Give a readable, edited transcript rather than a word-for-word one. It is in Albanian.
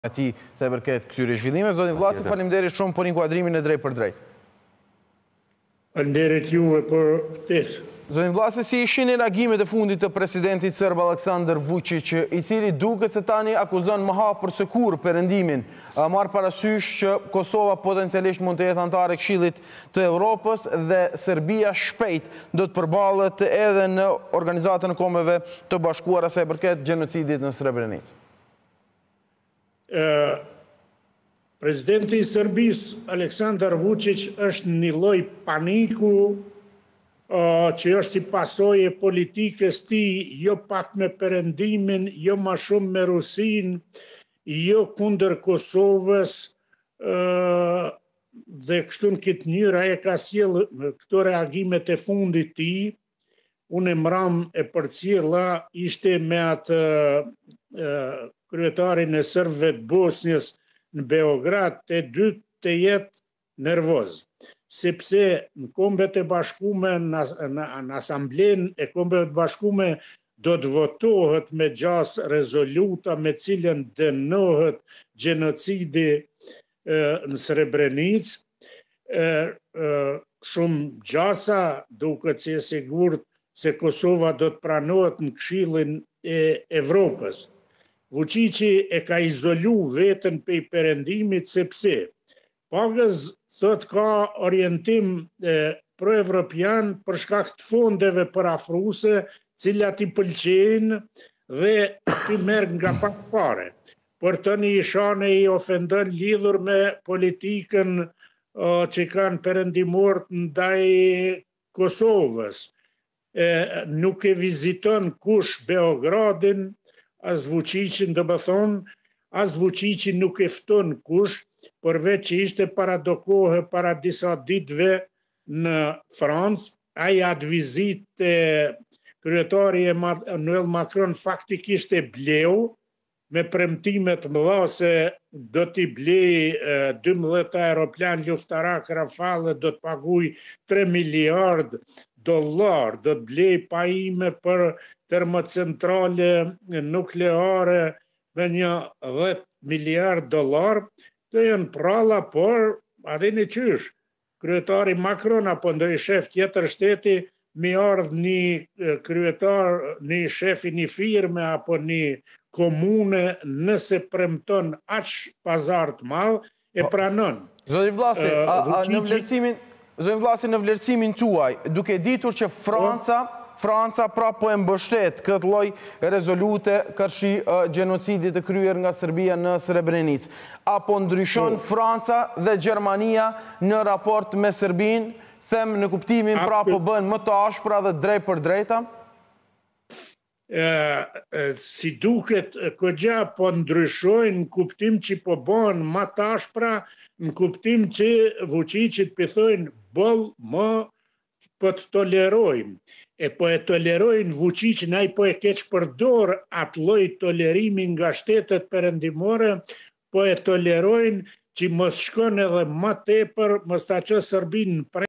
ati sa i përket këtyre zhvillimeve. Zoti Vllasi, faleminderit shumë për inkuadrimin e drejt për drejt. Faleminderit juve për ftesë. Zoti Vllasi, si ishin reagimet e fundit të presidentit serb Aleksandar Vučić, i cili duket se tani akuzon më hapur se kurrë Perëndimin, marr parasysh që Kosova potencialisht mund të jetë antare e Këshillit të Evropës dhe Serbia shpejt do të përballet edhe në Organizatën e Kombeve të Bashkuara sa i përket gjenocidit në Srebrenicë. Presidenti i Serbisë, Aleksandar Vučić, është një lloj paniku që është si pasojë e politikës tij, jo pak me Perëndimin, jo më shumë me Rusinë, jo kundër Kosovës, dhe kështu në këtë mënyrë ai ka sjellë këto reagimet e fundit tij. Unë mram e përcjella ishte me atë kryetarin e serbëve të Bosnjës në Beograd, të dytë të jetë nervoz, sepse në Kombet e Bashkume, në Asamblen e Kombeve të Bashkume, do të votohet me gjas rezoluta me cilën dënohet gjenocidi në Srebrenicë. Shumë gjasa duket si e sigurt se Kosova do të pranohet në Këshillin e Evropës. Vučići e ka izolu veten prej Perëndimit sepse pagës thot ka orientim pro-evropian për shkak të fondeve përafruese, cilat i pëlqejnë dhe ti merr nga pak fare. Por tani Ishane i ofendon lidhur me politikën që kanë perëndimorët ndaj Kosovës. Nuk e viziton kush Beogradin, as Vučićin, do më thonë, as Vučićin nuk e fton kush, përveç që ishte paradokohe para disa ditëve në Francë. Ai atë vizitë kryetari Emmanuel Macron faktikisht e bleu, me premtimet mëdha se do t'i blej 12 aeroplan luftarak Rafale, do të paguaj $3 miliard, do të blej pajime për termocentrale nukleare me një $10 miliard, të janë pralla, por adini qysh, kryetari Macron apo ndonjë shef tjetër shteti mi ardh një kryetar, një shefi një firme apo një komune, nëse premton aq pazar të madh, e pranon. Zoti Vllasi, në vlerësimin tuaj, duke ditur që Franca pra po e mbështet këtë lloj rezolute kërshi gjenocidit të kryer nga Serbia në Srebrenicë, apo ndryshon Franca dhe Gjermania në raport me Serbinë, them në kuptimin pra po bën më të ashpra dhe drejt për drejta? Si duket, këgja po ndryshojnë në kuptim që po bën më të ashpra, në kuptim që Vučićit pëthojnë boll më po të tolerojmë. E po e tolerojnë Vučićin, ai po e keq përdor atë lloj tolerimi nga shtetet perëndimore, po e tolerojnë që mos shkon edhe më tepër, mos ta çojë Serbinë